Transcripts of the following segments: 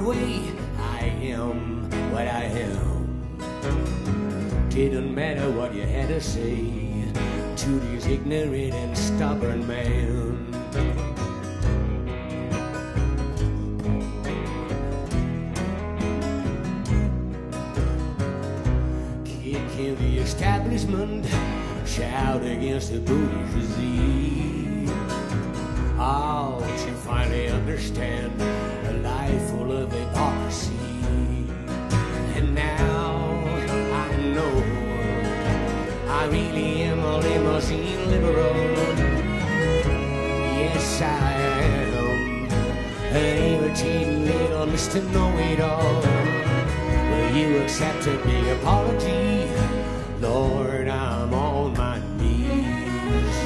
way. I am what I am. Didn't matter what you had to say to this ignorant and stubborn man. Kill the establishment, shout against the bourgeoisie. Oh, to finally understand a life full of hypocrisy. And now I know I really am a limousine liberal. Yes, I am an irritating little Mr. Know-It-All. Will you accept a big apology? Lord, I'm on my knees.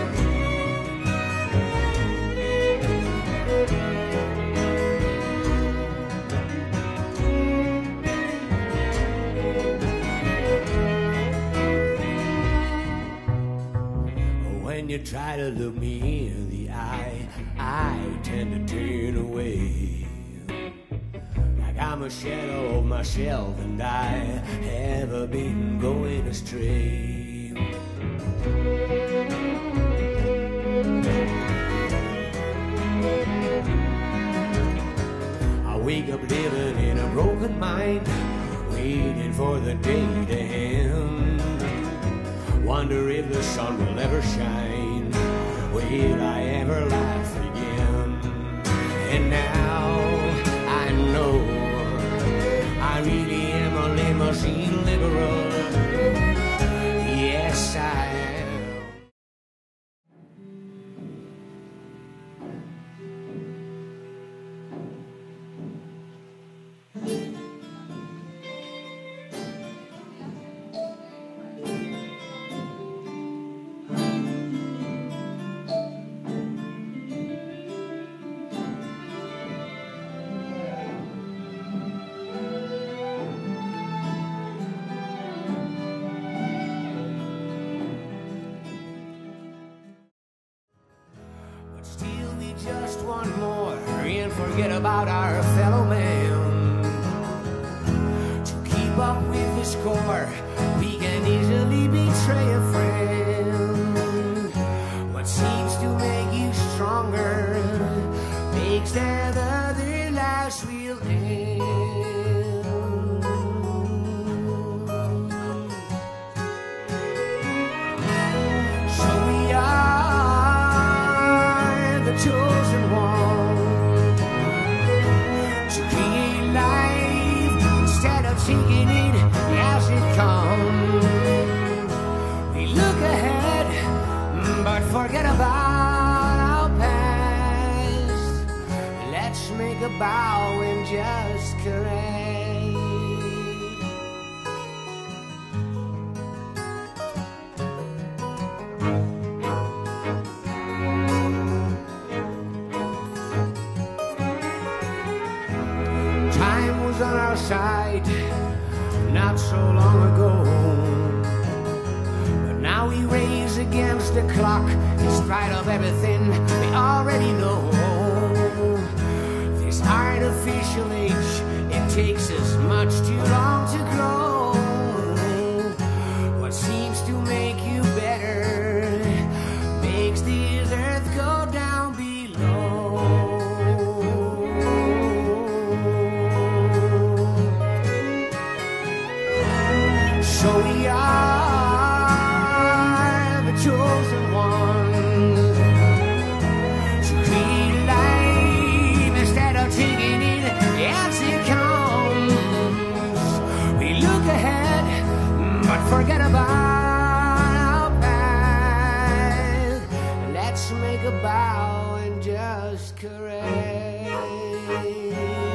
When you try to look me in the eye, I tend to turn away. I'm a shadow of myself, and I have been going astray. I wake up living in a broken mind, waiting for the day to end. Wonder if the sun will ever shine, will I ever laugh again? And now I know I really am a limousine liberal. Yes, I am. Just one more and forget about our fellow man. To keep up with the score, we can easily betray a friend. What seems to make you stronger makes that other last real end. So we are the chosen one to create life instead of taking it as it comes. We look ahead but forget about our past. Let's make a bow and just correct. Time was on our side not so long ago, but now we race against the clock in spite of everything we already know. This artificial age, it takes us much too long to grow. What seems to make you better makes this earth go down below. So we are the chosen ones to create life instead of taking it as it comes. We look ahead but forget about our past. Let's make a bow and just correct.